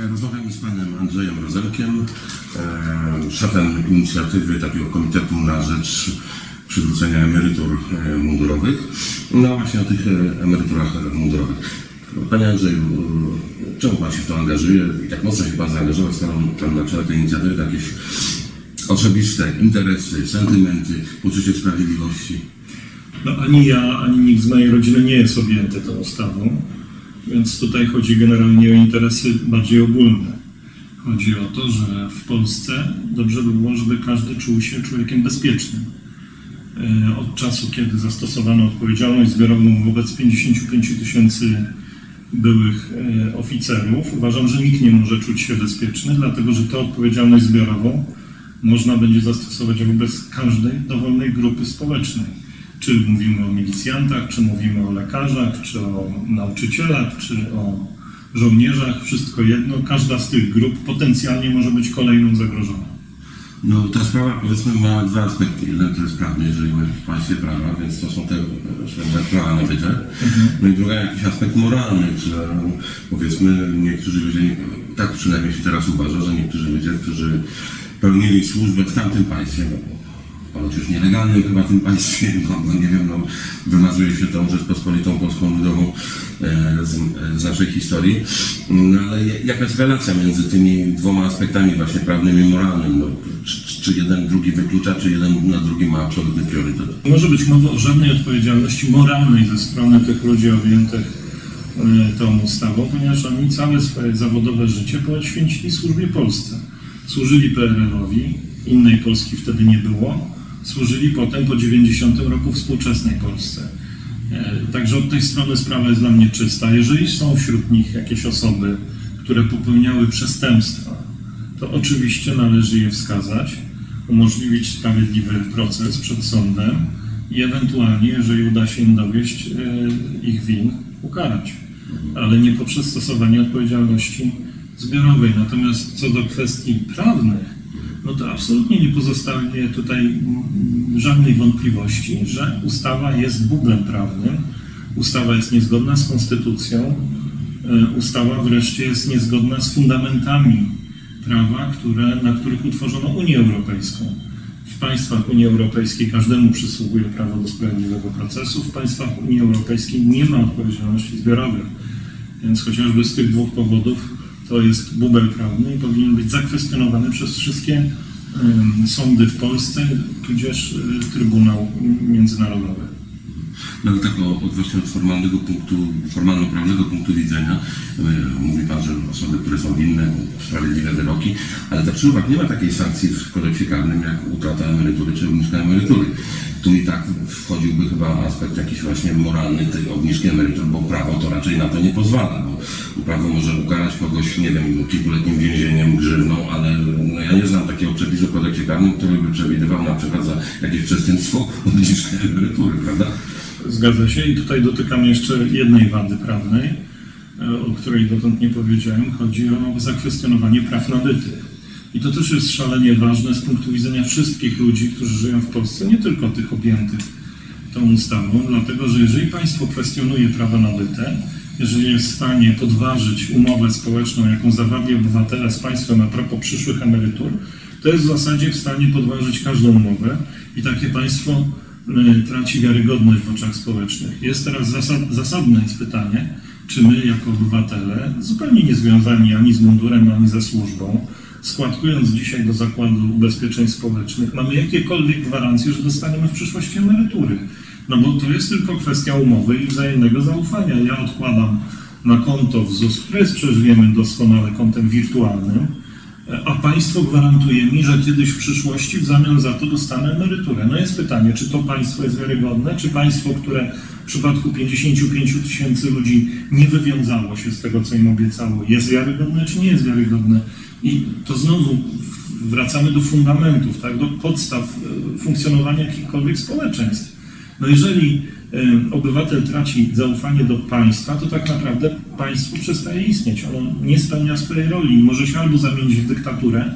Rozmawiamy z panem Andrzejem Rozenkiem, szefem inicjatywy takiego komitetu na rzecz przywrócenia emerytur mundurowych. No właśnie o tych emeryturach mundurowych. Panie Andrzeju, czemu pan się w to angażuje i tak mocno się pan zaangażował, skoro pan na czele tej inicjatywy jakieś osobiste interesy, sentymenty, poczucie sprawiedliwości? No ani ja, ani nikt z mojej rodziny nie jest objęty tą ustawą, więc tutaj chodzi generalnie o interesy bardziej ogólne. Chodzi o to, że w Polsce dobrze by było, żeby każdy czuł się człowiekiem bezpiecznym. Od czasu, kiedy zastosowano odpowiedzialność zbiorową wobec 55 000 byłych oficerów, uważam, że nikt nie może czuć się bezpieczny, dlatego że tę odpowiedzialność zbiorową można będzie zastosować wobec każdej dowolnej grupy społecznej. Czy mówimy o milicjantach, czy mówimy o lekarzach, czy o nauczycielach, czy o żołnierzach, wszystko jedno. Każda z tych grup potencjalnie może być kolejną zagrożona. No ta sprawa, powiedzmy, ma dwa aspekty. Jeden to jest prawny, jeżeli my w państwie prawa, więc to są te prawa nabyte. No i drugi jakiś aspekt moralny, że powiedzmy niektórzy ludzie, tak przynajmniej się teraz uważa, że niektórzy ludzie, którzy pełnili służbę w tamtym państwie, ponoć już nielegalnym chyba w tym państwie, no nie wiem, no wymazuje się tą Rzeczpospolitą Polską Ludową z naszej historii. No ale jaka jest relacja między tymi dwoma aspektami właśnie prawnym i moralnym? No, czy jeden drugi wyklucza, czy jeden na drugi ma absolutny priorytet? Nie może być mowa o żadnej odpowiedzialności moralnej ze strony tych ludzi objętych tą ustawą, ponieważ oni całe swoje zawodowe życie poświęcili służbie Polsce. Służyli PRL-owi, innej Polski wtedy nie było, służyli potem po 90 roku współczesnej Polsce. Także od tej strony sprawa jest dla mnie czysta. Jeżeli są wśród nich jakieś osoby, które popełniały przestępstwa, to oczywiście należy je wskazać, umożliwić sprawiedliwy proces przed sądem i ewentualnie, jeżeli uda się im dowieść ich win, ukarać, ale nie poprzez stosowanie odpowiedzialności zbiorowej. Natomiast co do kwestii prawnych, no to absolutnie nie pozostaje tutaj żadnej wątpliwości, że ustawa jest bublem prawnym, ustawa jest niezgodna z konstytucją, ustawa wreszcie jest niezgodna z fundamentami prawa, na których utworzono Unię Europejską. W państwach Unii Europejskiej każdemu przysługuje prawo do sprawiedliwego procesu, w państwach Unii Europejskiej nie ma odpowiedzialności zbiorowych, więc chociażby z tych dwóch powodów to jest bubel prawny i powinien być zakwestionowany przez wszystkie sądy w Polsce, tudzież Trybunał Międzynarodowy. No ale tak właśnie od formalno-prawnego punktu widzenia, mówi pan, że osoby, które są winne, sprawiedliwe wyroki, ale tak przy uwagi nie ma takiej sankcji w kodeksie karnym jak utrata emerytury czy obniżka emerytury. Tu i tak wchodziłby chyba aspekt jakiś właśnie moralny tej obniżki emerytur, bo prawo to raczej na to nie pozwala, bo prawo może ukarać kogoś, nie wiem, kilkuletnim więzieniem, grzywną, ale no ja nie znam takiego przepisu w kodeksie karnym, który by przewidywał na przykład za jakieś przestępstwo obniżkę emerytury, prawda? Zgadza się i tutaj dotykam jeszcze jednej wady prawnej, o której dotąd nie powiedziałem. Chodzi o zakwestionowanie praw nabytych. I to też jest szalenie ważne z punktu widzenia wszystkich ludzi, którzy żyją w Polsce, nie tylko tych objętych tą ustawą, dlatego że jeżeli państwo kwestionuje prawa nabyte, jeżeli jest w stanie podważyć umowę społeczną, jaką zawarli obywatele z państwem a propos przyszłych emerytur, to jest w zasadzie w stanie podważyć każdą umowę i takie państwo traci wiarygodność w oczach społecznych. Jest teraz zasadne jest pytanie, czy my jako obywatele, zupełnie niezwiązani ani z mundurem, ani ze służbą, składkując dzisiaj do Zakładu Ubezpieczeń Społecznych, mamy jakiekolwiek gwarancje, że dostaniemy w przyszłości emerytury. No bo to jest tylko kwestia umowy i wzajemnego zaufania. Ja odkładam na konto w ZUS, które jest, przecież wiemy doskonale, kontem wirtualnym, a państwo gwarantuje mi, że kiedyś w przyszłości w zamian za to dostanę emeryturę. No jest pytanie, czy to państwo jest wiarygodne, czy państwo, które w przypadku 55 000 ludzi nie wywiązało się z tego, co im obiecało, jest wiarygodne, czy nie jest wiarygodne. I to znowu wracamy do fundamentów, tak, do podstaw funkcjonowania jakichkolwiek społeczeństw. No jeżeli obywatel traci zaufanie do państwa, to tak naprawdę państwo przestaje istnieć. Ono nie spełnia swojej roli i może się albo zamienić w dyktaturę,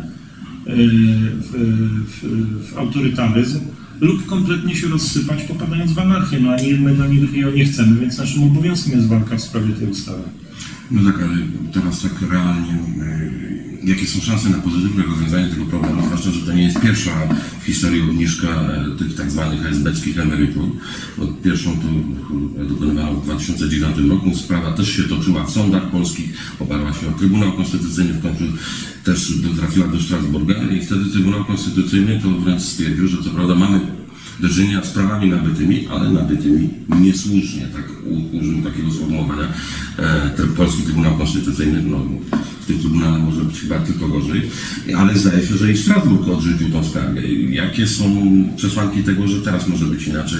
w autorytaryzm, lub kompletnie się rozsypać, popadając w anarchię. No ani jednego, ani drugiego nie chcemy, więc naszym obowiązkiem jest walka w sprawie tej ustawy. No tak, ale teraz tak realnie jakie są szanse na pozytywne rozwiązanie tego problemu, zwłaszcza, że to nie jest pierwsza w historii obniżka tych tak zwanych esbeckich emerytur. Pierwszą to dokonywano w 2009 roku. Sprawa też się toczyła w sądach polskich, oparła się o Trybunał Konstytucyjny, w końcu też trafiła do Strasburga i wtedy Trybunał Konstytucyjny to wręcz stwierdził, że co prawda mamy do czynienia z prawami nabytymi, ale nabytymi niesłusznie, tak użył takiego sformułowania. Polski Trybunał Konstytucyjny, no, w tym Trybunale może być chyba tylko gorzej, ale zdaje się, że i Strasburg odrzucił tą sprawę. Jakie są przesłanki tego, że teraz może być inaczej,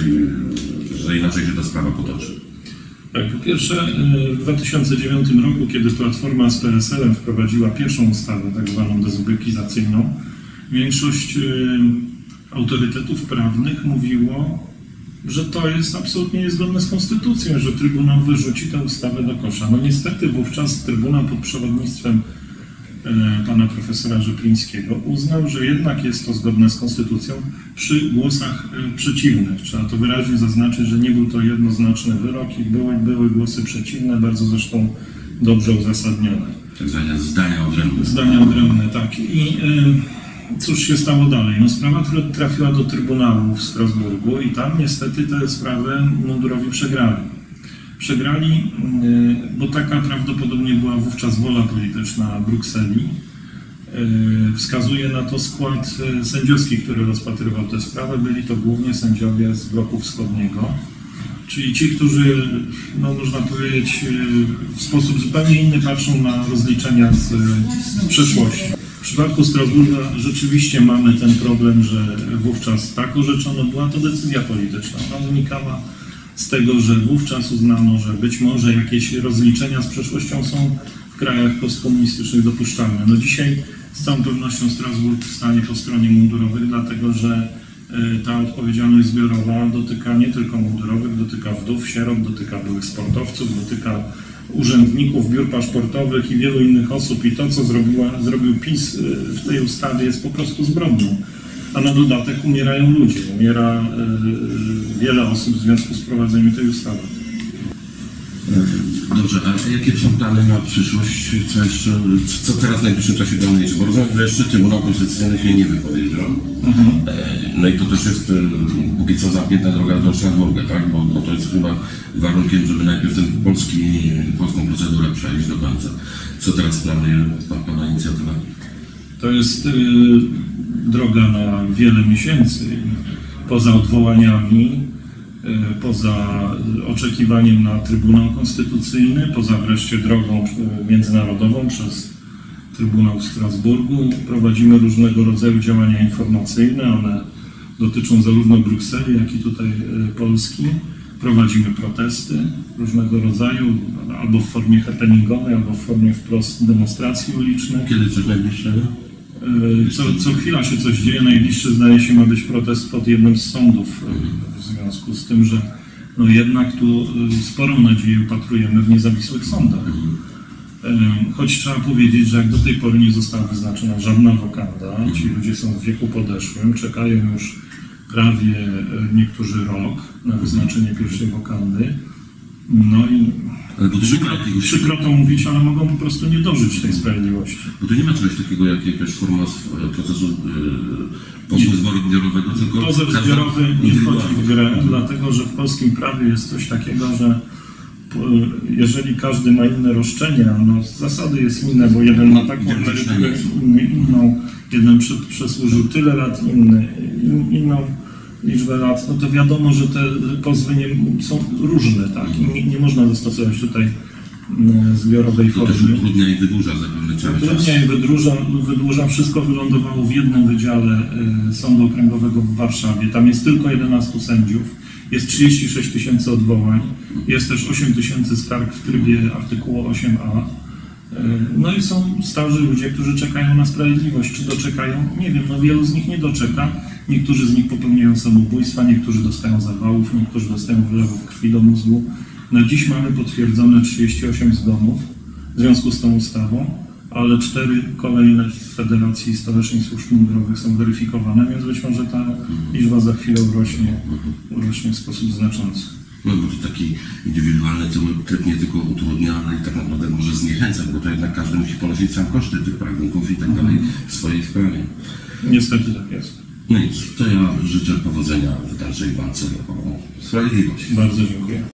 że inaczej się ta sprawa potoczy? Tak, po pierwsze, w 2009 roku, kiedy Platforma z PSL-em wprowadziła pierwszą ustawę, tak zwaną dezubekizacyjną, większość autorytetów prawnych mówiło, że to jest absolutnie niezgodne z konstytucją, że Trybunał wyrzuci tę ustawę do kosza. No niestety wówczas Trybunał pod przewodnictwem pana profesora Rzeplińskiego uznał, że jednak jest to zgodne z konstytucją przy głosach przeciwnych. Trzeba to wyraźnie zaznaczyć, że nie był to jednoznaczny wyrok i były głosy przeciwne, bardzo zresztą dobrze uzasadnione. Tak zwane zdania odrębne. Zdania odrębne, tak. I cóż się stało dalej? No sprawa trafiła do Trybunału w Strasburgu i tam niestety tę sprawę mundurowi przegrali. Przegrali, bo taka prawdopodobnie była wówczas wola polityczna Brukseli. Wskazuje na to skład sędziowski, który rozpatrywał tę sprawę. Byli to głównie sędziowie z bloku wschodniego, czyli ci, którzy, no można powiedzieć, w sposób zupełnie inny patrzą na rozliczenia z przeszłości. W przypadku Strasburga rzeczywiście mamy ten problem, że wówczas tak orzeczono, była to decyzja polityczna. Ona wynikała z tego, że wówczas uznano, że być może jakieś rozliczenia z przeszłością są w krajach postkomunistycznych dopuszczalne. No dzisiaj z całą pewnością Strasburg stanie po stronie mundurowych, dlatego że ta odpowiedzialność zbiorowa dotyka nie tylko mundurowych, dotyka wdów, sierot, dotyka byłych sportowców, dotyka urzędników, biur paszportowych i wielu innych osób i to, co zrobił PiS w tej ustawie jest po prostu zbrodnią. A na dodatek umierają ludzie, umiera wiele osób w związku z prowadzeniem tej ustawy. Dobrze, a jakie są plany na przyszłość? Co teraz w najbliższym czasie planujecie? Bo rozumiem, że jeszcze Trybunał Konstytucyjny się nie wypowiedział. No i to też jest póki co zamknięta droga do Strasburga, tak? Bo to jest chyba warunkiem, żeby najpierw polską procedurę przejść do końca. Co teraz planuje pana inicjatywa? To jest droga na wiele miesięcy. Poza odwołaniami, poza oczekiwaniem na Trybunał Konstytucyjny, poza wreszcie drogą międzynarodową przez Trybunał w Strasburgu. Prowadzimy różnego rodzaju działania informacyjne, one dotyczą zarówno Brukseli, jak i tutaj Polski. Prowadzimy protesty różnego rodzaju, albo w formie happeningowej, albo w formie wprost demonstracji ulicznych. Kiedy coś najbliższego? Co chwila się coś dzieje. Najbliższy zdaje się ma być protest pod jednym z sądów w związku z tym, że no jednak tu sporą nadzieję upatrujemy w niezawisłych sądach. Choć trzeba powiedzieć, że jak do tej pory nie została wyznaczona żadna wokanda, ci ludzie są w wieku podeszłym, czekają już prawie niektórzy rok na wyznaczenie pierwszej wokandy. No i przykro to mówić, ale mogą po prostu nie dożyć tej sprawiedliwości. Bo tu nie ma czegoś takiego jak jakaś forma procesu pozwu zbiorowego, tylko pozew zbiorowy nie wchodzi w grę, dlatego że w polskim prawie jest coś takiego, że jeżeli każdy ma inne roszczenia, no zasady jest inne, bo jeden ma taką emeryturę, inny inną, jeden przesłużył tyle lat, inny inną liczbę lat, no to wiadomo, że te pozwy są różne, tak? I nie można zastosować tutaj zbiorowej formy. To też utrudnia i wydłuża zapewne cały czas. Utrudnia i wydłuża. Wszystko wylądowało w jednym wydziale Sądu Okręgowego w Warszawie. Tam jest tylko 11 sędziów, jest 36 000 odwołań, jest też 8 000 skarg w trybie artykułu 8a. No i są starzy ludzie, którzy czekają na sprawiedliwość. Czy doczekają? Nie wiem, no wielu z nich nie doczeka. Niektórzy z nich popełniają samobójstwa, niektórzy dostają zawałów, niektórzy dostają wylewów krwi do mózgu. Na dziś mamy potwierdzone 38 zgonów w związku z tą ustawą, ale 4 kolejne w Federacji Stowarzyszeń Służb Mundurowych są weryfikowane, więc być może ta liczba za chwilę urośnie w sposób znaczący. No bo to taki indywidualny tryb nie tylko utrudnia, ale i tak naprawdę może zniechęcać, bo to jednak każdy musi ponosić sam koszty tych prawników i tak dalej w swojej sprawie. Niestety tak jest. No nic, to ja życzę powodzenia w dalszej walce o sprawiedliwość. Bardzo dziękuję.